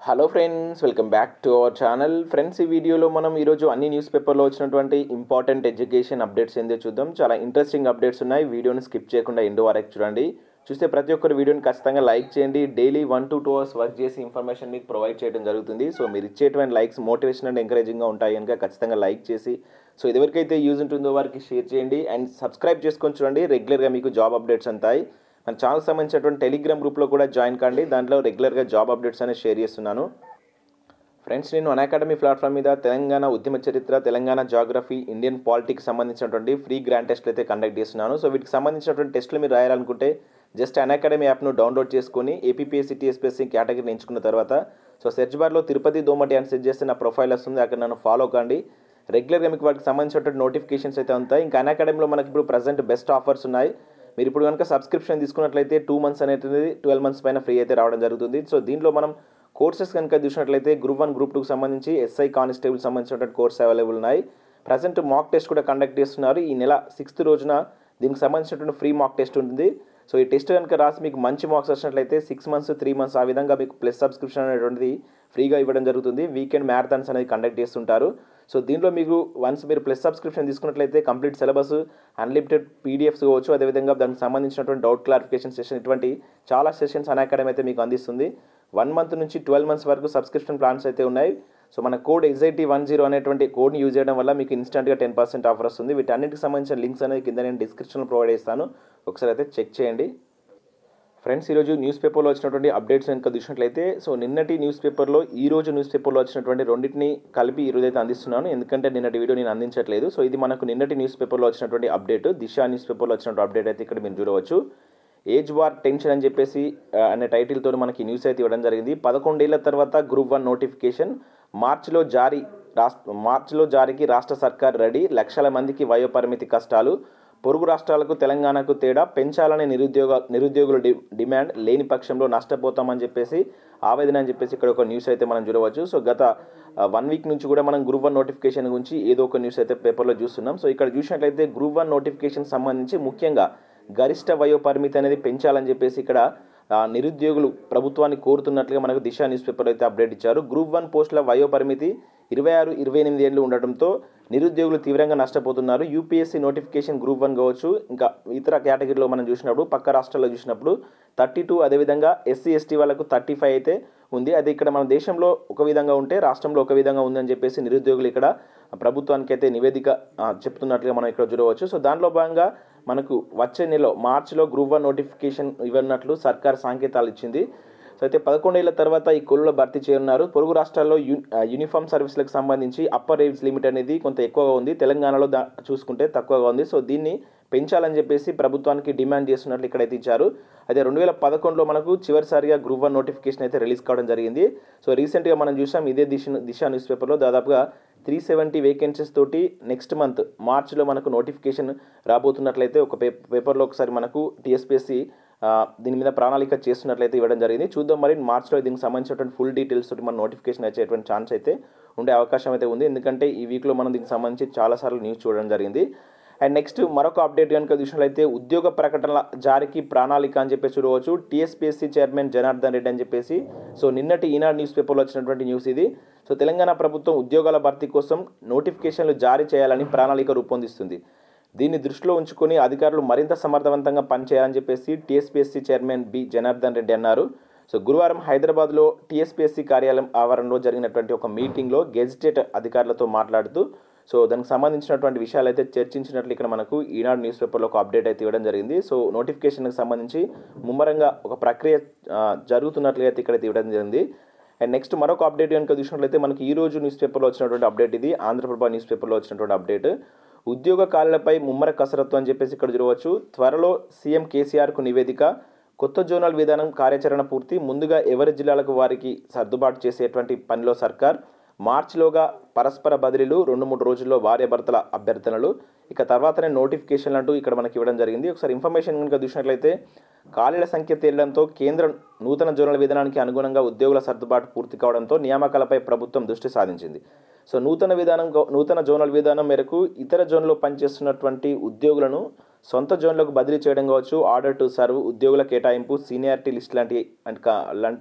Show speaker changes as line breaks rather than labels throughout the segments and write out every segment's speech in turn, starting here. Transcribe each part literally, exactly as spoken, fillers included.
Hello friends, welcome back to our channel. Friends, ఈ వీడియోలో మనం ఈరోజు అన్ని న్యూస్ పేపర్లో వచ్చినటువంటి ఇంపార్టెంట్ ఎడ్యుకేషన్ అప్డేట్స్ ఏందో చూద్దాం. చాలా ఇంట్రెస్టింగ్ అప్డేట్స్ ఉన్నాయి. వీడియోని స్కిప్ చేయకుండా ఎండ్ వరకు చూడండి. చూస్తే ప్రతి ఒక్కరు వీడియోని ఖచ్చితంగా లైక్ చేయండి. Daily one to two hours work చేసి ఇన్ఫర్మేషన్ మీకు ప్రొవైడ్ చేయడం జరుగుతుంది. సో మీరు ఇచ్చేటువంటి లైక్స్ మోటివేషన్ అండ్ ఎంకరేజింగ్గా ఉంటాయి కనుక ఖచ్చితంగా లైక్ చేసి సో ఎవరికైతే యూజ్ ఉంటుందో వారికి షేర్ చేయండి అండ్ సబ్స్క్రైబ్ చేసుకొని చూడండి. రెగ్యులర్గా మీకు జాబ్ అప్డేట్స్ అంతాయి. మన ఛానల్ సంబంధించినటువంటి టెలిగ్రామ్ గ్రూప్లో కూడా జాయిన్ కండి. దాంట్లో రెగ్యులర్గా జాబ్ అప్డేట్స్ అనేది షేర్ చేస్తున్నాను. ఫ్రెండ్స్, నేను అన్అకాడమీ ప్లాట్ఫామ్ మీద తెలంగాణ ఉద్యమ చరిత్ర, తెలంగాణ జాగ్రఫీ, ఇండియన్ పాలిటిక్స్ సంబంధించినటువంటి ఫ్రీ గ్రాండ్ టెస్ట్లు అయితే కండక్ట్ చేస్తున్నాను. సో వీటికి సంబంధించినటువంటి టెస్టులు మీరు రాయాలనుకుంటే జస్ట్ అన్అకాడమీ యాప్ను డౌన్లోడ్ చేసుకొని ఏపీపీఎస్సీ టీఎస్పీఎస్సీ కేటగిరీని ఎంచుకున్న తర్వాత సో సెర్చ్ బార్లో తిరుపతి దోమటి అని సెర్చ్ చేస్తే నా ప్రొఫైల్ వస్తుంది. అక్కడ నన్ను ఫాలో కండి. రెగ్యులర్గా మీకు వాటికి సంబంధించినటువంటి నోటిఫికేషన్స్ అయితే ఉంటాయి. ఇంకా అన్అకాడమీలో మనకి ఇప్పుడు ప్రజెంట్ బెస్ట్ ఆఫర్స్ ఉన్నాయి. మీరు ఇప్పుడు కనుక సబ్స్క్రిప్షన్ తీసుకున్నట్లయితే టూ మంత్స్ అనేది ట్వెల్వ్ మంత్స్ పైన ఫ్రీ అయితే రావడం జరుగుతుంది. సో దీంట్లో మనం కోర్సెస్ కనుక చూసినట్లయితే గ్రూప్ వన్ గ్రూప్ టూకి సంబంధించి ఎస్ఐ కానిస్టేబుల్ సంబంధించినటువంటి కోర్స్ అవైలబుల్ ఉన్నాయి. ప్రజెంట్ మాక్ టెస్ట్ కూడా కండక్ట్ చేస్తున్నారు. ఈ నెల సిక్స్త్ రోజున దీనికి సంబంధించినటువంటి ఫ్రీ మాక్ టెస్ట్ ఉంటుంది. సో ఈ టెస్ట్ కనుక రాసి మీకు మంచి మార్క్స్ వచ్చినట్లయితే సిక్స్ మంత్స్ త్రీ మంత్స్ ఆ విధంగా మీకు ప్లస్ సబ్స్క్రిప్షన్ అనేటువంటిది ఫ్రీగా ఇవ్వడం జరుగుతుంది. వీకెండ్ మ్యారథాన్స్ అనేది కండక్ట్ చేస్తుంటారు. సో దీంట్లో మీకు వన్స్ మీరు ప్లస్ సబ్స్క్రిప్షన్ తీసుకున్నట్లయితే కంప్లీట్ సిలబస్, అన్లిమిటెడ్ పీడిఎఫ్స్ కావచ్చు, అదేవిధంగా దానికి సంబంధించినటువంటి డౌట్ క్లారిఫికేషన్ సెషన్, ఇటువంటి చాలా సెషన్స్ అన్అకాడమీ అయితే మీకు అందిస్తుంది. వన్ మంత్ నుంచి ట్వెల్వ్ మంత్స్ వరకు సబ్స్క్రిప్షన్ ప్లాన్స్ అయితే ఉన్నాయి. సో మన కోడ్ ఎగ్జైటీ వన్ జీరో అనేటువంటి కోడ్ని యూజ్ చేయడం వల్ల మీకు ఇన్స్టెంట్గా టెన్ పర్సెంట్ ఆఫర్ వస్తుంది. వీటన్నిటికి సంబంధించిన లింక్స్ అనేది కింద నేను డిస్క్రిప్షన్లో ప్రొవైడ్ చేస్తాను. ఒకసారి అయితే చెక్ చేయండి. ఫ్రెండ్స్, ఈరోజు న్యూస్ పేపర్లో వచ్చినటువంటి అప్డేట్స్ కనుక చూసినట్లయితే సో నిన్నటి న్యూస్ పేపర్లో ఈ రోజు న్యూస్ పేపర్లో వచ్చినటువంటి రెండింటిని కలిపి ఈరోజు అయితే అందిస్తున్నాను. ఎందుకంటే నిన్నటి వీడియో నేను అందించట్లేదు. సో ఇది మనకు నిన్నటి న్యూస్ పేపర్లో వచ్చినటువంటి అప్డేట్. దిశ న్యూస్ పేపర్లో వచ్చినటువంటి అప్డేట్ అయితే ఇక్కడ మీరు చూడవచ్చు. ఏజ్ వార్ టెన్షన్ అని చెప్పేసి అనే టైటిల్తో మనకి న్యూస్ అయితే ఇవ్వడం జరిగింది. పదకొండేళ్ల తర్వాత గ్రూప్ వన్ నోటిఫికేషన్ మార్చిలో జారీ రాష్ట్ర మార్చిలో జారీకి రాష్ట్ర సర్కార్ రెడీ. లక్షల మందికి వయోపరిమితి కష్టాలు. పొరుగు రాష్ట్రాలకు తెలంగాణకు తేడా పెంచాలని నిరుద్యోగ నిరుద్యోగుల డి డిమాండ్ లేని పక్షంలో నష్టపోతామని చెప్పేసి ఆవేదన అని చెప్పేసి ఇక్కడ ఒక న్యూస్ అయితే మనం చూడవచ్చు. సో గత వన్ వీక్ నుంచి కూడా మనం గ్రూప్ వన్ నోటిఫికేషన్ గురించి ఏదో ఒక న్యూస్ అయితే పేపర్లో చూస్తున్నాం. సో ఇక్కడ చూసినట్లయితే గ్రూప్ వన్ నోటిఫికేషన్ సంబంధించి ముఖ్యంగా గరిష్ట వయో పరిమితి అనేది పెంచాలని చెప్పేసి ఇక్కడ నిరుద్యోగులు ప్రభుత్వాన్ని కోరుతున్నట్లుగా మనకు దిశ న్యూస్ పేపర్ అయితే అప్డేట్ ఇచ్చారు. గ్రూప్ వన్ పోస్టుల వయో పరిమితి ఇరవై ఆరు ఇరవై ఎనిమిది ఏళ్ళు ఉండటంతో నిరుద్యోగులు తీవ్రంగా నష్టపోతున్నారు. యూపీఎస్సీ నోటిఫికేషన్ గ్రూప్ వన్ కావచ్చు, ఇంకా ఇతర కేటగిరీలో మనం చూసినప్పుడు పక్క రాష్ట్రాల్లో చూసినప్పుడు థర్టీ టూ అదేవిధంగా ఎస్సీ ఎస్టీ వాళ్ళకు థర్టీ ఫైవ్ అయితే ఉంది. అది ఇక్కడ మన దేశంలో ఒక విధంగా ఉంటే రాష్ట్రంలో ఒక విధంగా ఉందని చెప్పేసి నిరుద్యోగులు ఇక్కడ ప్రభుత్వానికి అయితే నివేదిక చెప్తున్నట్లుగా మనం ఇక్కడ చూడవచ్చు. సో దానిలో భాగంగా మనకు వచ్చే నెలలో మార్చిలో గ్రూప్ వన్ నోటిఫికేషన్ ఇవ్వనట్లు సర్కార్ సంకేతాలు ఇచ్చింది. సో అయితే పదకొండేళ్ల తర్వాత ఈ కొలువులో భర్తీ చేయనున్నారు. పొరుగు రాష్ట్రాల్లో యూ యూనిఫామ్ సర్వీసులకు సంబంధించి అప్పర్ ఏజ్ లిమిట్ అనేది కొంత ఎక్కువగా ఉంది. తెలంగాణలో దా చూసుకుంటే తక్కువగా ఉంది. సో దీన్ని పెంచాలని చెప్పేసి ప్రభుత్వానికి డిమాండ్ చేస్తున్నట్లు ఇక్కడైతే ఇచ్చారు. అయితే రెండు వేల పదకొండులో మనకు చివరిసారిగా గ్రూప్ వన్ నోటిఫికేషన్ అయితే రిలీజ్ కావడం జరిగింది. సో రీసెంట్గా మనం చూసాం ఇదే దిశ దిశ న్యూస్ పేపర్లో దాదాపుగా త్రీ సెవెంటీ వేకెన్సీస్ తోటి నెక్స్ట్ మంత్ మార్చిలో మనకు నోటిఫికేషన్ రాబోతున్నట్లయితే ఒక పే పేపర్లో ఒకసారి మనకు టీఎస్పీఎస్సీ దీని మీద ప్రణాళిక చేస్తున్నట్లయితే ఇవ్వడం జరిగింది. చూద్దాం మరి మార్చిలో దీనికి సంబంధించినటువంటి ఫుల్ డీటెయిల్స్ తోటి మన నోటిఫికేషన్ వచ్చేటువంటి ఛాన్స్ అయితే ఉండే అవకాశం అయితే ఉంది. ఎందుకంటే ఈ వీక్లో మనం దీనికి సంబంధించి చాలాసార్లు న్యూస్ చూడడం జరిగింది. అండ్ నెక్స్ట్ మరొక అప్డేట్ కనుక చూసినట్లయితే ఉద్యోగ ప్రకటనల జారీకి ప్రణాళిక అని చెప్పేసి చూడవచ్చు. టీఎస్పీఎస్సీ చైర్మన్ జనార్దన్ రెడ్డి అని చెప్పేసి సో నిన్నటి ఈనాడు న్యూస్ పేపర్లో వచ్చినటువంటి న్యూస్ ఇది. సో తెలంగాణ ప్రభుత్వం ఉద్యోగాల భర్తీ కోసం నోటిఫికేషన్లు జారీ చేయాలని ప్రణాళిక రూపొందిస్తుంది. దీన్ని దృష్టిలో ఉంచుకొని అధికారులు మరింత సమర్థవంతంగా పనిచేయాలని చెప్పేసి TSPSC chairman B Janardhan Reddy అన్నారు. సో గురువారం హైదరాబాద్లో టీఎస్పీఎస్సీ కార్యాలయం ఆవరణలో జరిగినటువంటి ఒక మీటింగ్లో గెజిటెడ్ అధికారులతో మాట్లాడుతూ సో దానికి సంబంధించినటువంటి విషయాలు అయితే చర్చించినట్లు ఇక్కడ మనకు ఈనాడు న్యూస్ పేపర్లో ఒక అప్డేట్ అయితే ఇవ్వడం జరిగింది. సో నోటిఫికేషన్కి సంబంధించి ముమ్మరంగా ఒక ప్రక్రియ జరుగుతున్నట్లుగా అయితే ఇక్కడైతే ఇవ్వడం జరిగింది. అండ్ నెక్స్ట్ మరొక అప్డేట్ కనుక చూసినట్లయితే మనకి ఈ రోజు న్యూస్ పేపర్లో వచ్చినటువంటి అప్డేట్ ఇది. ఆంధ్రప్రభ న్యూస్ పేపర్లో వచ్చినటువంటి అప్డేట్. ఉద్యోగ ఖాళీలపై ముమ్మర కసరత్తు అని చెప్పేసి ఇక్కడ చూడవచ్చు. త్వరలో సీఎం కేసీఆర్కు నివేదిక. కొత్త జోనల్ విధానం కార్యాచరణ పూర్తి. ముందుగా ఎవరి జిల్లాలకు వారికి సర్దుబాటు చేసేటువంటి పనిలో సర్కార్. మార్చిలోగా పరస్పర బదిలీలు, రెండు మూడు రోజుల్లో భార్యాభర్తల అభ్యర్థనలు, ఇక తర్వాతనే నోటిఫికేషన్లు అంటూ ఇక్కడ మనకి ఇవ్వడం జరిగింది. ఒకసారి ఇన్ఫర్మేషన్ కనుక చూసినట్లయితే ఖాళీల సంఖ్య తేలడంతో కేంద్రం నూతన జోనల్ విధానానికి అనుగుణంగా ఉద్యోగుల సర్దుబాటు పూర్తి కావడంతో నియామకాలపై ప్రభుత్వం దృష్టి సాధించింది. సో నూతన విధానం నూతన జోనల్ విధానం మేరకు ఇతర జోన్లో పనిచేస్తున్నటువంటి ఉద్యోగులను సొంత జోన్లకు బదిలీ చేయడం కావచ్చు, ఆర్డర్ టు సర్వ్, ఉద్యోగుల కేటాయింపు, సీనియారిటీ లిస్ట్ లాంటి లాంటి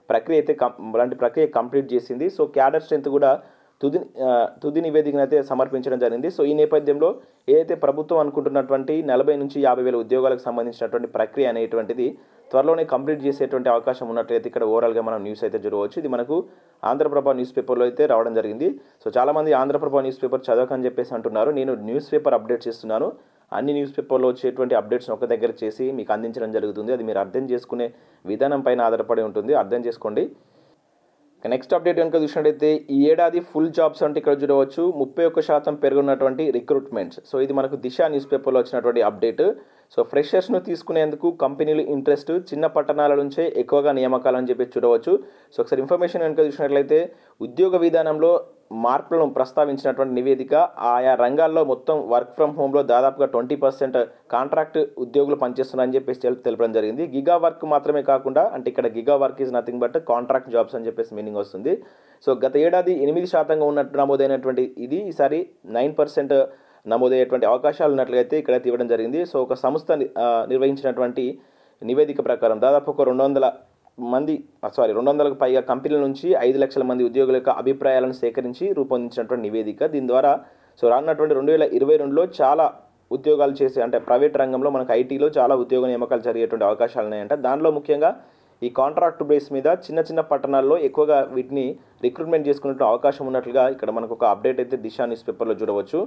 ప్రక్రియ అయితే కం అలాంటి ప్రక్రియ కంప్లీట్ చేసింది. సో క్యాడర్ స్ట్రెంత్ కూడా తుది తుది నివేదికను అయితే సమర్పించడం జరిగింది. సో ఈ నేపథ్యంలో ఏదైతే ప్రభుత్వం అనుకుంటున్నటువంటి నలభై నుంచి యాభై వేల ఉద్యోగాలకు సంబంధించినటువంటి ప్రక్రియ అనేటువంటిది త్వరలోనే కంప్లీట్ చేసేటువంటి అవకాశం ఉన్నట్లయితే ఇక్కడ ఓవరాల్గా మనం న్యూస్ అయితే చూడవచ్చు. ఇది మనకు ఆంధ్రప్రభ న్యూస్ పేపర్లో అయితే రావడం జరిగింది. సో చాలామంది ఆంధ్రప్రభ న్యూస్ పేపర్ చదవకని చెప్పేసి అంటున్నారు. నేను న్యూస్ పేపర్ అప్డేట్స్ ఇస్తున్నాను. అన్ని న్యూస్ పేపర్లో వచ్చేటువంటి అప్డేట్స్ని ఒక దగ్గర చేసి మీకు అందించడం జరుగుతుంది. అది మీరు అర్థం చేసుకునే విధానం పైన ఆధారపడి ఉంటుంది. అర్థం చేసుకోండి. నెక్స్ట్ అప్డేట్ కనుక చూసినట్టయితే ఈ ఏడాది ఫుల్ జాబ్స్ అంటే ఇక్కడ చూడవచ్చు ముప్పై ఒక్క శాతం పెరుగున్నటువంటి రిక్రూట్మెంట్స్. సో ఇది మనకు దిశ న్యూస్ పేపర్లో వచ్చినటువంటి అప్డేట్. సో ఫ్రెషర్స్ను తీసుకునేందుకు కంపెనీలు ఇంట్రెస్ట్, చిన్న పట్టణాల నుంచే ఎక్కువగా నియామకాలని చెప్పి చూడవచ్చు. సో ఒకసారి ఇన్ఫర్మేషన్ కనుక చూసినట్లయితే ఉద్యోగ విధానంలో మార్పులను ప్రస్తావించినటువంటి నివేదిక ఆయా రంగాల్లో మొత్తం వర్క్ ఫ్రమ్ హోమ్లో దాదాపుగా ట్వంటీ పర్సెంట్ కాంట్రాక్ట్ ఉద్యోగులు పనిచేస్తున్నారని చెప్పేసి తెలపడం జరిగింది. గిగా వర్క్ మాత్రమే కాకుండా అంటే ఇక్కడ giga work is nothing but contract jobs అని చెప్పేసి మీనింగ్ వస్తుంది. సో గత ఏడాది ఎనిమిది శాతంగా ఉన్నట్టు నమోదైనటువంటి ఇది ఈసారి నైన్ పర్సెంట్ నమోదయ్యేటువంటి అవకాశాలు ఉన్నట్లయితే ఇక్కడ ఇవ్వడం జరిగింది. సో ఒక సంస్థ నిర్వహించినటువంటి నివేదిక ప్రకారం దాదాపు ఒక రెండు వందల మంది సారీ రెండు వందలకు పైగా కంపెనీల నుంచి ఐదు లక్షల మంది ఉద్యోగుల యొక్క అభిప్రాయాలను సేకరించి రూపొందించినటువంటి నివేదిక. దీని ద్వారా సో రానున్నటువంటి రెండు వేల ఇరవై రెండులో చాలా ఉద్యోగాలు చేసే అంటే ప్రైవేట్ రంగంలో మనకు ఐటీలో చాలా ఉద్యోగ నియామకాలు జరిగేటువంటి అవకాశాలు ఉన్నాయంట. దానిలో ముఖ్యంగా ఈ కాంట్రాక్ట్ బేస్ మీద చిన్న చిన్న పట్టణాల్లో ఎక్కువగా వీటిని రిక్రూట్మెంట్ చేసుకునే అవకాశం ఉన్నట్లుగా ఇక్కడ మనకు ఒక అప్డేట్ అయితే దిశ న్యూస్ పేపర్లో చూడవచ్చు.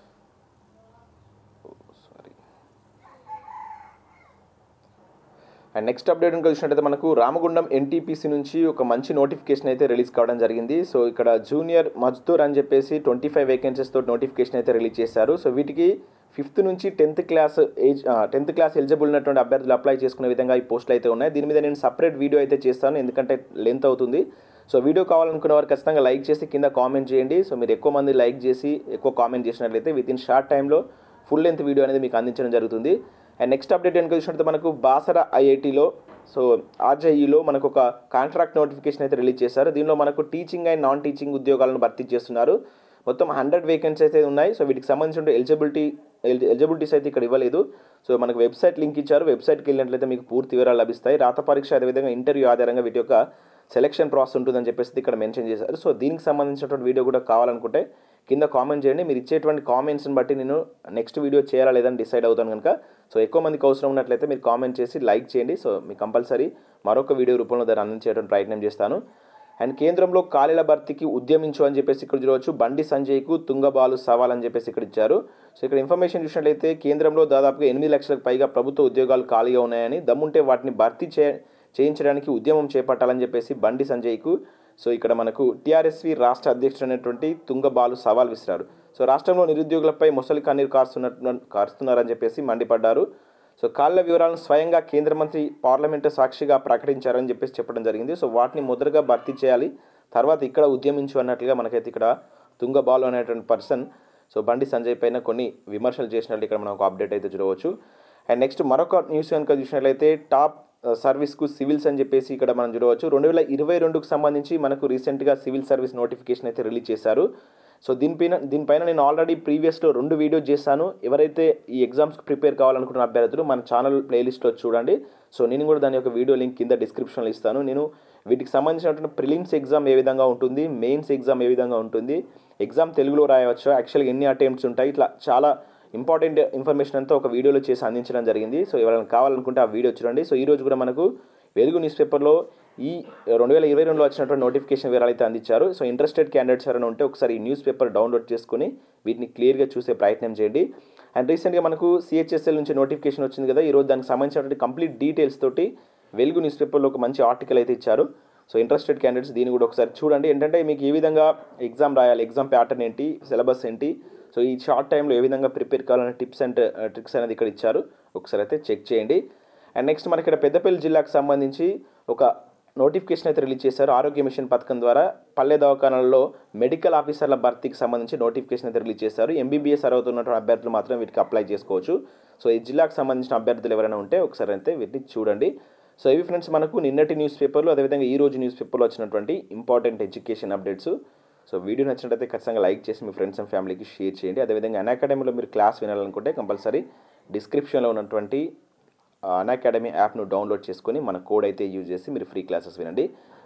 అండ్ నెక్స్ట్ అప్డేట్ కనుక చూసినట్టయితే మనకు రామగుండం ఎన్టీపీసీ నుంచి ఒక మంచి నోటిఫికేషన్ అయితే రిలీజ్ కావడం జరిగింది. సో ఇక్కడ జూనియర్ మజ్దూర్ అని చెప్పేసి ట్వంటీ ఫైవ్ వేకెన్సీస్తో నోటిఫికేషన్ అయితే రిలీజ్ చేశారు. సో వీటికి ఫిఫ్త్ నుంచి tenth class age tenth class eligible ఉన్నటువంటి అభ్యర్థులు అప్లై చేసుకునే విధంగా ఈ పోస్టులు అయితే ఉన్నాయి. దీని మీద నేను సపరేట్ వీడియో అయితే చేస్తాను, ఎందుకంటే లెంత్ అవుతుంది. సో వీడియో కావాలనుకున్న వారు ఖచ్చితంగా లైక్ చేసి కింద కామెంట్ చేయండి. సో మీరు ఎక్కువ మంది లైక్ చేసి ఎక్కువ కామెంట్ చేసినట్లయితే విత్ ఇన్ షార్ట్ టైంలో ఫుల్ లెంత్ వీడియో అనేది మీకు అందించడం జరుగుతుంది. అండ్ నెక్స్ట్ అప్డేట్ కనుక చూసినట్టు మనకు బాసర ఐఐటీలో సో ఆర్జేఈలో మనకు ఒక కాంట్రాక్ట్ నోటిఫికేషన్ అయితే రిలీజ్ చేశారు. దీనిలో మనకు టీచింగ్ అండ్ నాన్ టీచింగ్ ఉద్యోగాలను భర్తీ చేస్తున్నారు. మొత్తం హండ్రెడ్ వేకెన్సీస్ అయితే ఉన్నాయి. సో వీటికి సంబంధించిన ఎలిజిబిలిటీ ఎలిజిబిలిటీస్ అయితే ఇక్కడ ఇవ్వలేదు. సో మనకు వెబ్సైట్ లింక్ ఇచ్చారు. వెబ్సైట్కి వెళ్ళినట్లయితే మీకు పూర్తి వివరాలు లభిస్తాయి. రాత పరీక్ష అదేవిధంగా ఇంటర్వ్యూ ఆధారంగా వీటి యొక్క సెలక్షన్ ప్రాసెస్ ఉంటుందని చెప్పేసి ఇక్కడ మెన్షన్ చేశారు. సో దీనికి సంబంధించినటువంటి వీడియో కూడా కావాలనుకుంటే కింద కామెంట్ చేయండి. మీరు ఇచ్చేటువంటి కామెంట్స్ని బట్టి నేను నెక్స్ట్ వీడియో చేయాలా లేదని డిసైడ్ అవుతాను కనుక. సో ఎక్కువ మందికి అవసరం ఉన్నట్లయితే మీరు కామెంట్ చేసి లైక్ చేయండి. సో మీకు కంపల్సరీ మరొక వీడియో రూపంలో దాన్ని అందించేటువంటి ప్రయత్నం చేస్తాను. అండ్ కేంద్రంలో ఖాళీల భర్తీకి ఉద్యమించు అని చెప్పేసి ఇక్కడ చూడవచ్చు. బండి సంజయ్కు తుంగబాలు సవాల్ అని చెప్పేసి ఇక్కడ ఇచ్చారు. సో ఇక్కడ ఇన్ఫర్మేషన్ చూసినట్లయితే కేంద్రంలో దాదాపుగా ఎనిమిది లక్షలకు పైగా ప్రభుత్వ ఉద్యోగాలు ఖాళీగా ఉన్నాయని, దమ్ముంటే వాటిని భర్తీ చే చేయించడానికి ఉద్యమం చేపట్టాలని చెప్పేసి బండి సంజయ్కు సో ఇక్కడ మనకు టీఆర్ఎస్వి రాష్ట్ర అధ్యక్షుడు అనేటువంటి తుంగబాలు సవాల్ విసిరారు. సో రాష్ట్రంలో నిరుద్యోగులపై మొసలి కన్నీరు కారుస్తున్నట్టు కారుస్తున్నారని చెప్పేసి మండిపడ్డారు. సో ఖాళీల వివరాలను స్వయంగా కేంద్ర మంత్రి పార్లమెంటు సాక్షిగా ప్రకటించారని చెప్పేసి చెప్పడం జరిగింది. సో వాటిని మొదటగా భర్తీ చేయాలి, తర్వాత ఇక్కడ ఉద్యమించు అన్నట్లుగా మనకైతే ఇక్కడ తుంగబాలు అనేటువంటి పర్సన్ సో బండి సంజయ్ పైన కొన్ని విమర్శలు చేసినట్లు ఇక్కడ మనం ఒక అప్డేట్ అయితే చూడవచ్చు. అండ్ నెక్స్ట్ మరొక న్యూస్ కనుక చూసినట్లయితే టాప్ సర్వీస్కు సివిల్స్ అని చెప్పేసి ఇక్కడ మనం చూడవచ్చు. రెండు వేల ఇరవై రెండుకు సంబంధించి మనకు రీసెంట్గా సివిల్ సర్వీస్ నోటిఫికేషన్ అయితే రిలీజ్ చేశారు. సో దీనిపైన దీనిపైన నేను ఆల్రెడీ ప్రీవియస్లో రెండు వీడియో చేశాను. ఎవరైతే ఈ ఎగ్జామ్స్కి ప్రిపేర్ కావాలనుకుంటున్న అభ్యర్థులు మన ఛానల్ ప్లేలిస్ట్లో చూడండి. సో నేను కూడా దాని యొక్క వీడియో లింక్ కింద డిస్క్రిప్షన్లో ఇస్తాను. నేను వీటికి సంబంధించినటువంటి ప్రిలిమ్స్ ఎగ్జామ్ ఏ విధంగా ఉంటుంది, మెయిన్స్ ఎగ్జామ్ ఏ విధంగా ఉంటుంది, ఎగ్జామ్ తెలుగులో రాయవచ్చు, యాక్చువల్గా ఎన్ని అటెంప్ట్స్ ఉంటాయి, ఇట్లా చాలా ఇంపార్టెంట్ ఇన్ఫర్మేషన్ అంతా ఒక వీడియోలో చేసి అందించడం జరిగింది. సో ఎవరైనా కావాలనుకుంటే ఆ వీడియో చూడండి. సో ఈరోజు కూడా మనకు వెలుగు న్యూస్ పేపర్లో ఈ రెండు వేల ఇరవై రెండులో వచ్చినటువంటి నోటిఫికేషన్ వివరాలు అయితే అందించారు. సో ఇంట్రెస్టెడ్ క్యాండిడేట్స్ ఎవరైనా ఉంటే ఒకసారి ఈ న్యూస్ పేపర్ డౌన్లోడ్ చేసుకుని వీటిని క్లియర్గా చూసే ప్రయత్నం చేయండి. అండ్ రీసెంట్గా మనకు సిహెచ్ఎస్ఎల్ నుంచి నోటిఫికేషన్ వచ్చింది కదా, ఈరోజు దానికి సంబంధించినటువంటి కంప్లీట్ డీటెయిల్స్ తోటి వెలుగు న్యూస్ పేపర్లో ఒక మంచి ఆర్టికల్ అయితే ఇచ్చారు. సో ఇంట్రెస్టెడ్ క్యాండిడేట్స్ దీన్ని కూడా ఒకసారి చూడండి. ఏంటంటే మీకు ఏ విధంగా ఎగ్జామ్ రాయాలి, ఎగ్జామ్ ప్యాటర్న్ ఏంటి, సిలబస్ ఏంటి, సో ఈ షార్ట్ టైంలో ఏ విధంగా ప్రిపేర్ కావాలనే టిప్స్ అండ్ ట్రిక్స్ అనేది ఇక్కడ ఇచ్చారు. ఒకసారి అయితే చెక్ చేయండి. అండ్ నెక్స్ట్ మనకి ఇక్కడ పెద్దపల్లి జిల్లాకు సంబంధించి ఒక నోటిఫికేషన్ అయితే రిలీజ్ చేశారు. ఆరోగ్య మిషన్ పథకం ద్వారా పల్లె దవాఖానాల్లో మెడికల్ ఆఫీసర్ల భర్తీకి సంబంధించి నోటిఫికేషన్ అయితే రిలీజ్ చేశారు. ఎంబీబీఎస్ అర్హత ఉన్నటువంటి అభ్యర్థులు మాత్రం వీటికి అప్లై చేసుకోవచ్చు. సో ఈ జిల్లాకు సంబంధించిన అభ్యర్థులు ఎవరైనా ఉంటే ఒకసారి అయితే వీటిని చూడండి. సో ఇవి ఫ్రెండ్స్ మనకు నిన్నటి న్యూస్ పేపర్లు అదేవిధంగా ఈ రోజు న్యూస్ పేపర్లో వచ్చినటువంటి important education updates. So video నచ్చినట్లయితే ఖచ్చితంగా లైక్ చేసి మీ ఫ్రెండ్స్ అండ్ ఫ్యామిలీకి షేర్ చేయండి. అదేవిధంగా అన్అకాడమీలో మీరు క్లాస్ వినాలనుకుంటే కంపల్సరీ డిస్క్రిప్షన్లో ఉన్నటువంటి అన్అకాడమీ యాప్ను డౌన్లోడ్ చేసుకొని మన కోడ్ అయితే యూజ్ చేసి మీరు ఫ్రీ క్లాసెస్ వినండి.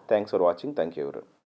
Thanks for watching. Thank you ఎవరు.